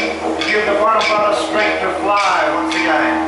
Give the butterfly strength to fly once again.